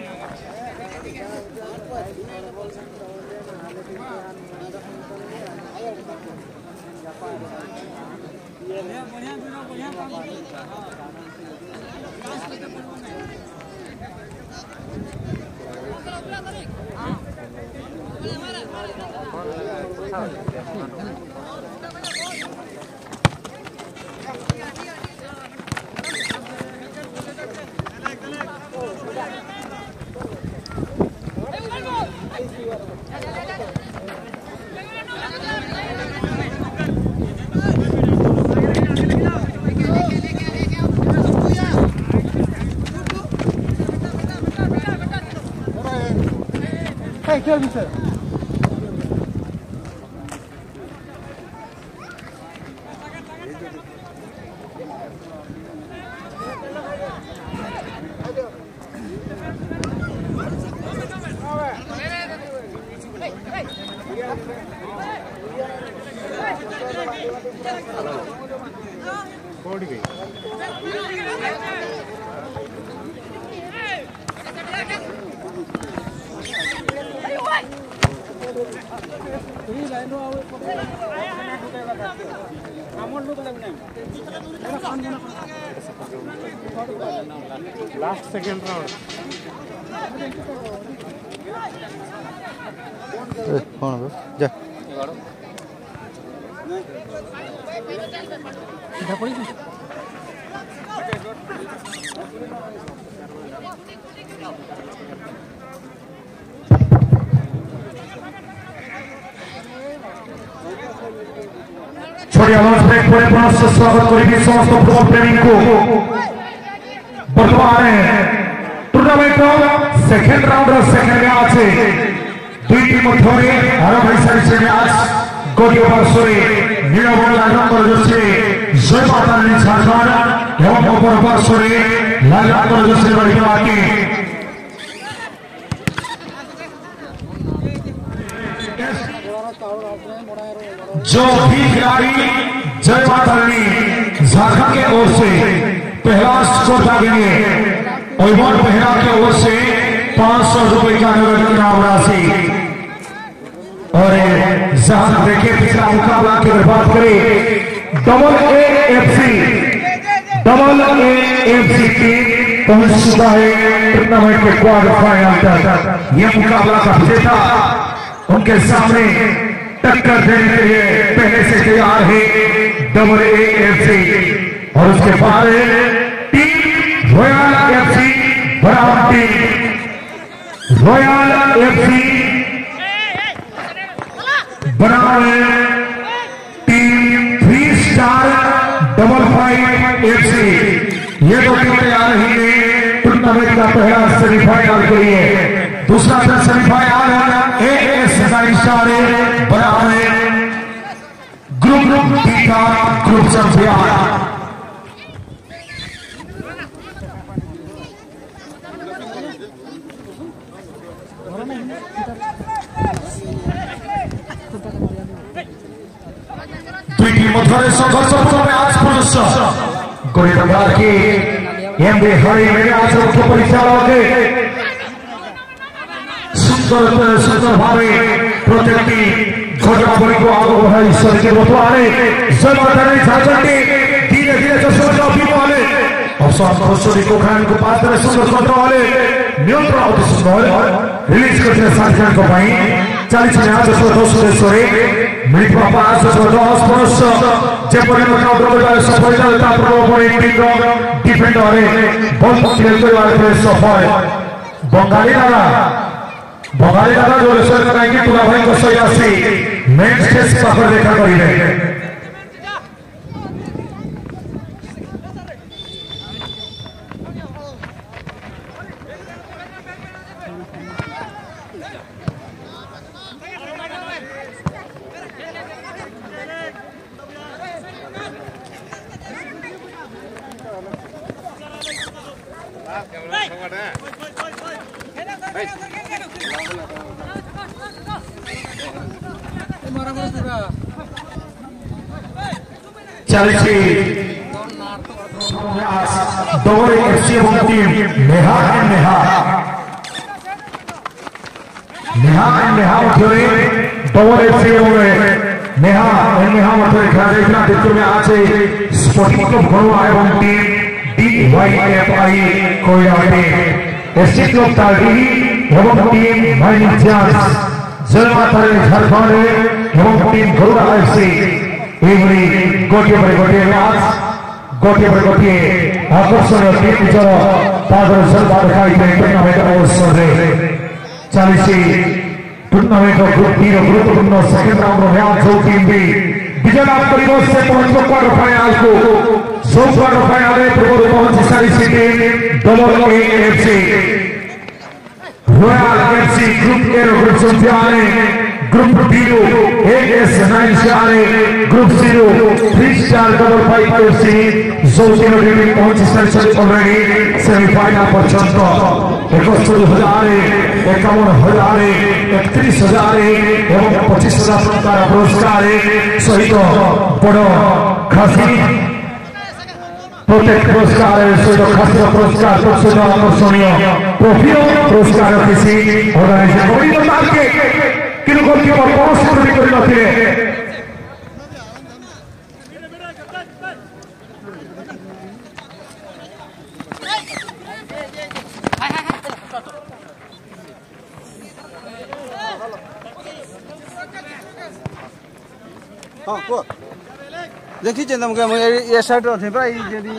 Tell me, sir. Last second round. जा छोड़िया launch break पर पुनः स्वागत करेंगे समस्त फुटबॉल प्रेमी को बर्तमान tournament second round second match दुई टीम मध्य आरंभ हो सारी मैच गोटी पार्श्वे नीलबंगा नंबर जोशी जय माता दी झारखंड एवं अपर पार्श्वे लाल नंबर जोशी बढ़िया आगे जो भी खिलाड़ी जय माता दी झारखंड के ओर से पहला स्कोर दागेंगे और पहला के ओर से 500 रुपए का नगद इनाम राशि। और जहां देखिए पिछला मुकाबला की अगर बात करें डबल AFC की पहुंच चुका है टूर्नामेंट के क्वार्टर फाइनल तक। यह मुकाबला का विजेता उनके सामने टक्कर देने के लिए पहले से तैयार है डबल AFC। और उसके बाद टीम रॉयल FC बराबर टीम रॉयल FC बराबर टीम 3 स्टार 55 FC। ये दो टीम तैयार रही है टूर्नामेंट का पहला सेमीफाइनल के लिए। दूसरा सेमीफाइनल AS 9 स्टार बराबर ग्रुप डी का ग्रुप चैंपियन। दुई टीम मध्य संघर्षपूर्ण आज पुरुष गोली दंगार की एमबी हरि मेरे आज मुख्य परिचालक सुंदर भावे प्रत्येक घटनावली को आगे बढ़ाई ईश्वर के बतवाने जबरदस्ती झारखंड धीरे धीरे जसवंत भी वाले अवसर खोसरी को खान को पास में सुंदर कंट्रोल वाले नियंत्रण अति सुंदर रिलीज करते साथीयों को भाई 40 में आज सुरेश्वरी मिलित बापा 10 पुरुष जेपरी काउंटर सफलता प्रभाव टीम डिफेंडर बॉल खेल करने सफल बंगाली दादा जो रेसर कराएंगे तुला भाई को सही आसी मेन स्टेज पर देखा करेंगे। चलची डबल AFC टीम नेहा नेहा मथुरे डबल एफसी में नेहा मथुरे खेला जाइछिला द्वितीय में आछे स्पोर्टिंग क्लब घोड़ा एवं टीम DYFI कोइलाटे एससी क्लब तारडी एवं टीम माइनिंग चांस जलमातारे झारखंड एवं टीम घोड़ा एफसी एवरी गोटिए पर गोटिए मैच गोटिए पर गोटिए आकर्षणीय टीम जर तादर जलवा दिखाई दे टूर्नामेंट अवसर रे 40 टूर्नामेंट ग्रुप डी गुरुत्वपूर्ण सेकंड राउंड मैच जो टीम भी विजय लाभ करिबो से पहुंचो क्वार्टर फाइनल को जो क्वार्टर फाइनल रे पूर्व पहुंची सारी team double AFC Royal FC group A group champion group D AS9 से आने ग्रुप 0 3 स्टार डबल 5 एफसी जो टीम पहुंची सारी ऑलरेडी सेमीफाइनल पर्यंत 71,000 51,000 31,000 एवं 25,000 टंकार पुरस्कार सहित बड़ खासी प्रत्येक पुरस्कार सहित खासी पुरस्कार सहित आकर्षणीय ट्रॉफी पुरस्कार किसी ऑर्गेनाइजेशन किन गोलकीपर कौन से हाँ को देखी जे तुमके ये साइड रे भाई यदि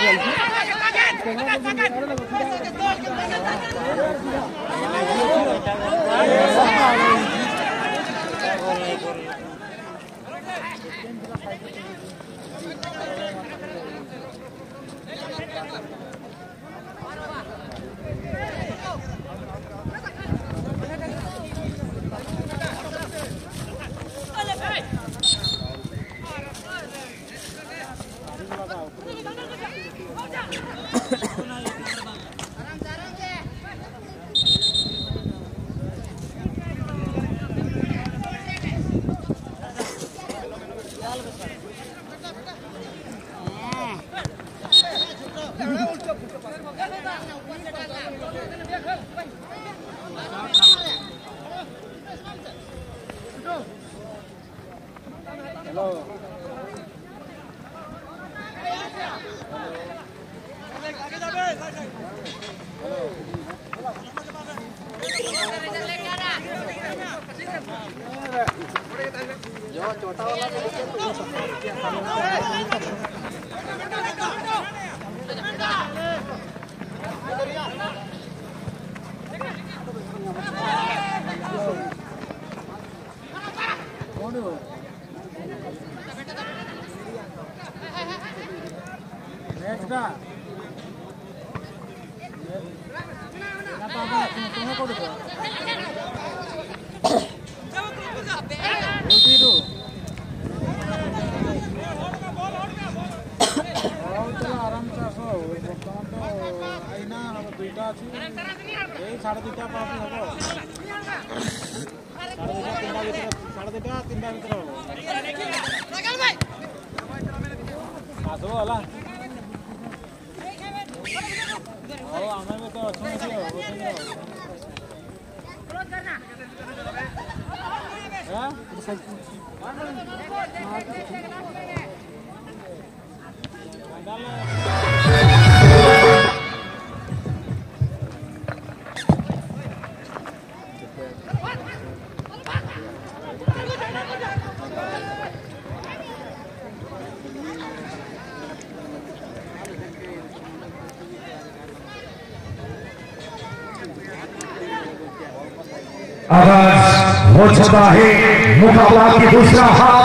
आगाज हो चुका है मुकाबला की दूसरा हाफ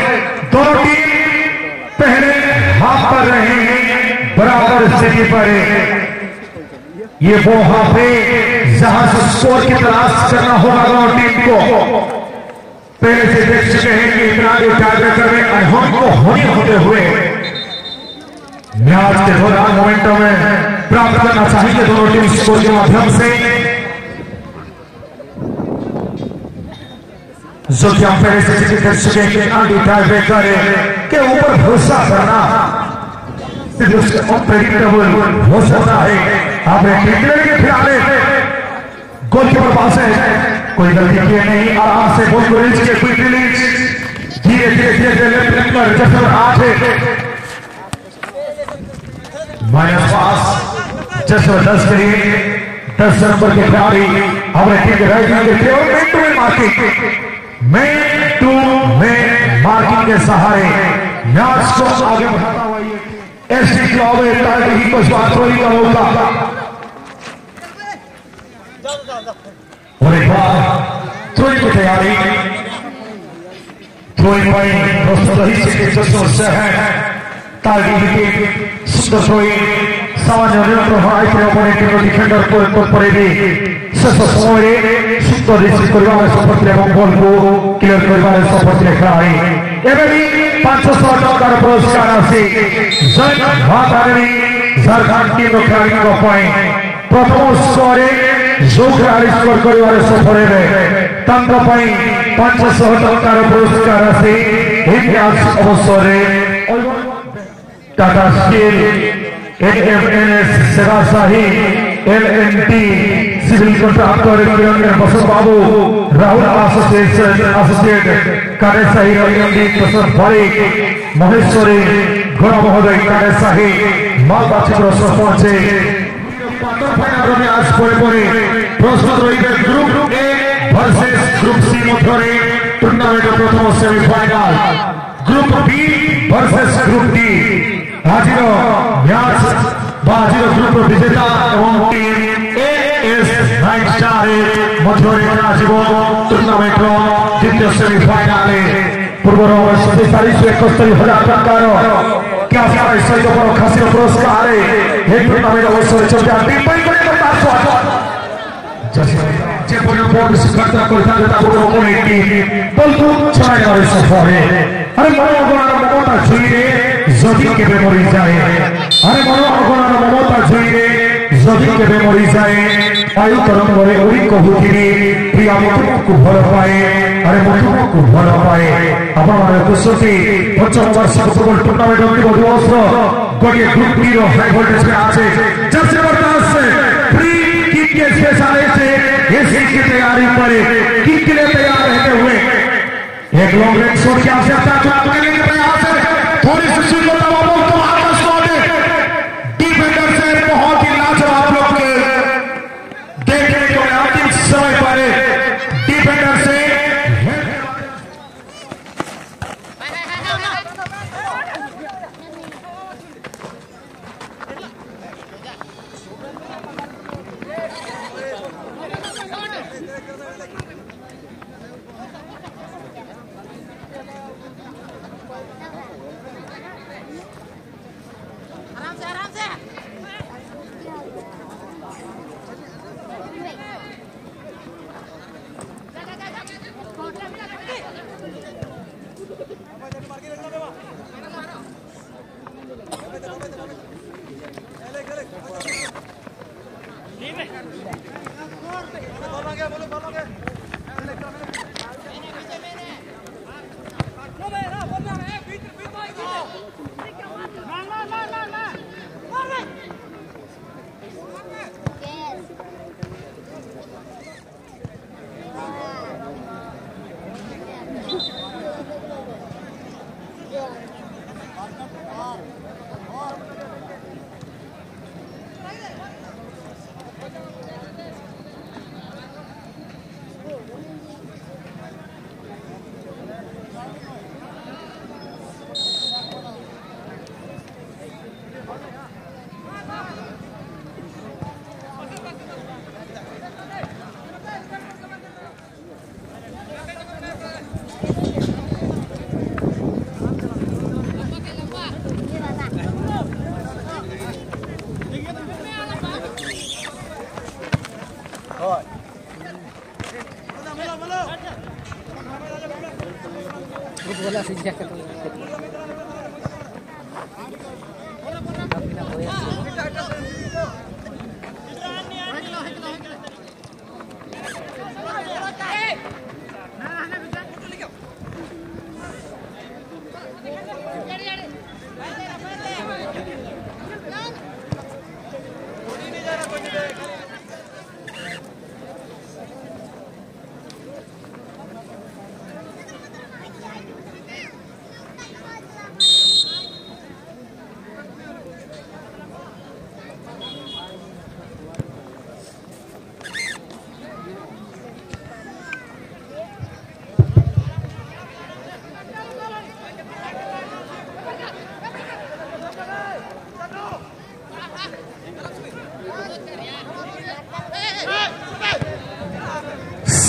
दोनों टीम पहले हाफ कर रहे हैं बराबर स्थिति पर ये वो हाफ है जहां से स्कोर की तलाश करना होगा दोनों टीम को पहले से देख चुके हैं कि इतना टाइब्रेकर में अनहोनी को होनी होते हुए मैच के दौरान मोमेंटम में प्राप्त करना चाहिए दोनों टीम स्कोर के माध्यम से जो कि हम पहले से जिक्र कर चुके हैं कि आगे टाइब्रेकर के ऊपर भरोसा करना सिर्फ उसके अनप्रेडिक्टेबल हो सकता है। आपने क्रिकेट के खिलाड़ी गोलकीपर पास है कोई गलती किए नहीं, आराम से बॉल को रिलीज किए, क्विक रिलीज, धीरे धीरे धीरे धीरे लेफ्ट पर जसर 8 माइनस पास जसर 10 के लिए 10 नंबर के खिलाड़ी हमारे टीम के राइट केवल मैन टू मैन मार्किंग के सहारे मैच को आगे बढ़ाता हुआ एसटी क्लब टाइटल की थ्रोइंग का होगा और एक बार थ्रोइंग की तैयारी, थ्रोइंग पॉइंट दोस्तों रही से जसों से है टाइटल की सुंदर थ्रोइंग सामान्य प्रभाव के ओपोनेंट को डिफेंडर को पड़ेगी समय सुंदर रिसीव करने सफल एवं बॉल को क्लियर करने सफल खेलाड़ी एवं 500 टंकार पुरस्कार आसी जय मातारानी झारखंड टीम खेलाड़ी को पॉइंट प्रथम स्कोर जो खेलाड़ी स्कोर करने सफल है तंत्र 500 टंकार पुरस्कार आसी इतिहास अवसर टाटा स्टील एनएमएनएस सेवाशाही L N T civil contractor Basant Babu Rahul associate कार्यशाही रविंद्र प्रसाद भाई महेश्वरी घोड़ा महोदय कार्यशाही मालबाची सरपंच आज परे प्रस्तुत रही group A versus group C मध्य टूर्नामेंट प्रथम semifinal group B versus group D आज मैच आज ग्रुप विजेता एवं टीम एएस 9 स्टार मध्य टूर्नामेंट द्वितीय सेमिफाइनाल पूर्व 27,71,000 टंकार खासी पुरस्कार टूर्नामेंट अवसर सफल अरे ममता छुईरे जदि केबे मरी जाए अरे मनोगणर ममता छुईरे जदि केबे मरी जाए वायु तरंगरे ओरी कहूथिनी प्रिया तुमको भल पाए अरे तुमको भल पाए आपण माने कुसती 55 वार्षिक फुटबल टूर्नामेंट अंतिम दिवस गोटे ग्रुप बी रो हाई वोल्टेज में आछे जब जबरदस्त फ्री किक के स्पेशलिस्ट ये की तैयारी पर किक के लिए तैयार रहते हुए एक लॉन्ग रेंज शॉट की आवश्यकता करने के प्रयास है थोड़ी सी सुंदरता बाबू तो आपका शॉट है डिफेंडर से बहुत ही लाजवाब लोग देखने को अंतिम समय पर डिफेंडर से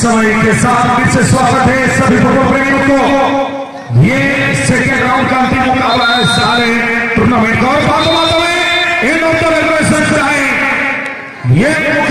समय के साथ फिर से स्वागत है सभी फुटबॉल प्रेमियों को। ये सेकेंड राउंड का अंतिम मुकाबला है सारे टूर्नामेंट का। और बातों में इन दोनों ये